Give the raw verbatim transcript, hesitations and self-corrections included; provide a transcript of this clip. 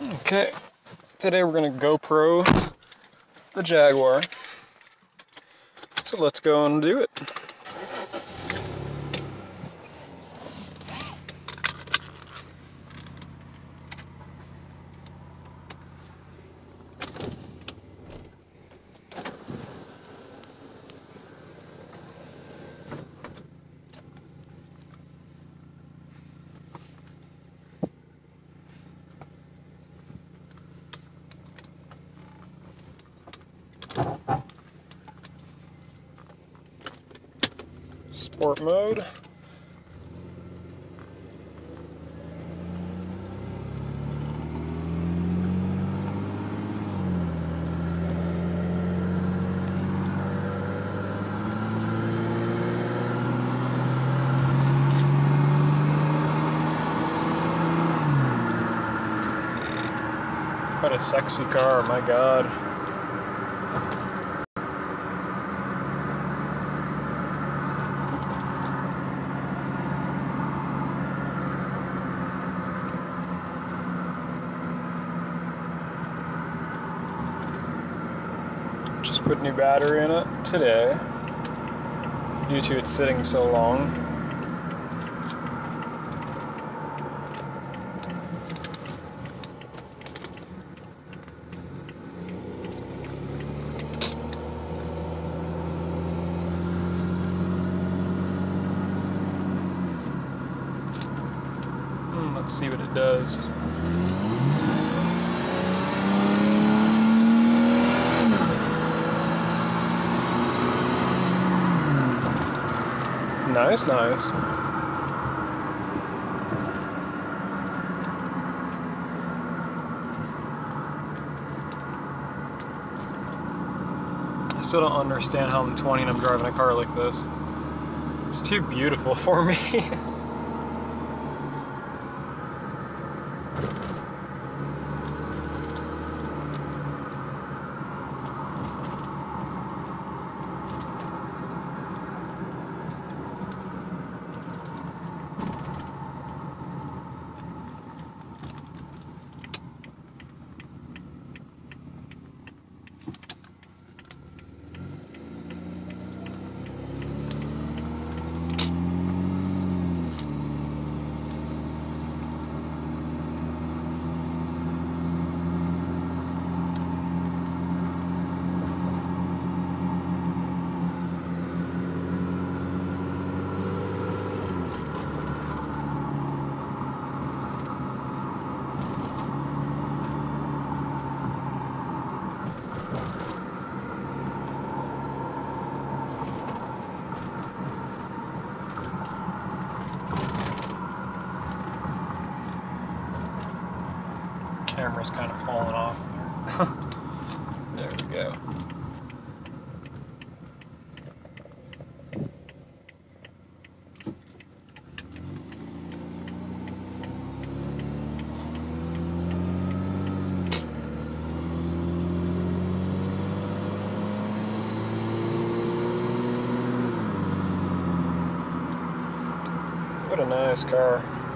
Okay, today we're gonna GoPro the Jaguar. So let's go and do it. Sport mode. What a sexy car, my God. Just put new battery in it today, due to it sitting so long. Hmm, let's see what it does. Nice, nice. I still don't understand how I'm twenty and I'm driving a car like this. It's too beautiful for me. Camera's kind of falling off there. There we go. What a nice car.